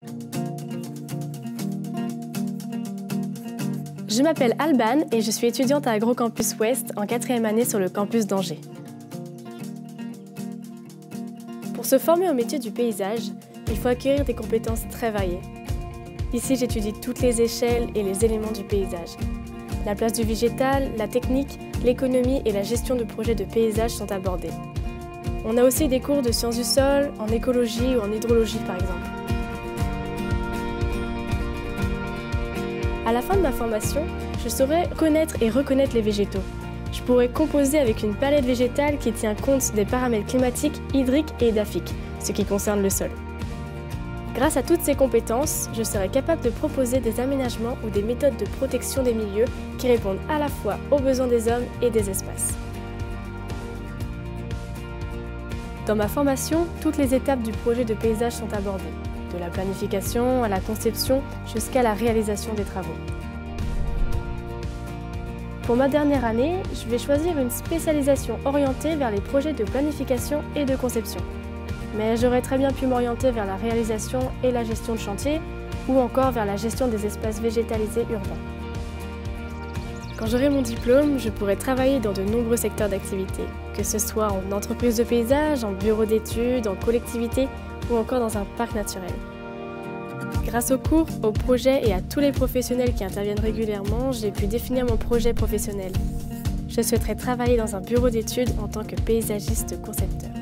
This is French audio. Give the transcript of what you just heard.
Je m'appelle Alban et je suis étudiante à Agrocampus Ouest en 4e année sur le campus d'Angers. Pour se former au métier du paysage, il faut acquérir des compétences très variées. Ici, j'étudie toutes les échelles et les éléments du paysage. La place du végétal, la technique, l'économie et la gestion de projets de paysage sont abordés. On a aussi des cours de sciences du sol, en écologie ou en hydrologie par exemple. À la fin de ma formation, je saurai connaître et reconnaître les végétaux. Je pourrai composer avec une palette végétale qui tient compte des paramètres climatiques, hydriques et édaphiques, ce qui concerne le sol. Grâce à toutes ces compétences, je serai capable de proposer des aménagements ou des méthodes de protection des milieux qui répondent à la fois aux besoins des hommes et des espaces. Dans ma formation, toutes les étapes du projet de paysage sont abordées, de la planification à la conception jusqu'à la réalisation des travaux. Pour ma dernière année, je vais choisir une spécialisation orientée vers les projets de planification et de conception. Mais j'aurais très bien pu m'orienter vers la réalisation et la gestion de chantier ou encore vers la gestion des espaces végétalisés urbains. Quand j'aurai mon diplôme, je pourrai travailler dans de nombreux secteurs d'activité, que ce soit en entreprise de paysage, en bureau d'études, en collectivité ou encore dans un parc naturel. Grâce aux cours, aux projets et à tous les professionnels qui interviennent régulièrement, j'ai pu définir mon projet professionnel. Je souhaiterais travailler dans un bureau d'études en tant que paysagiste concepteur.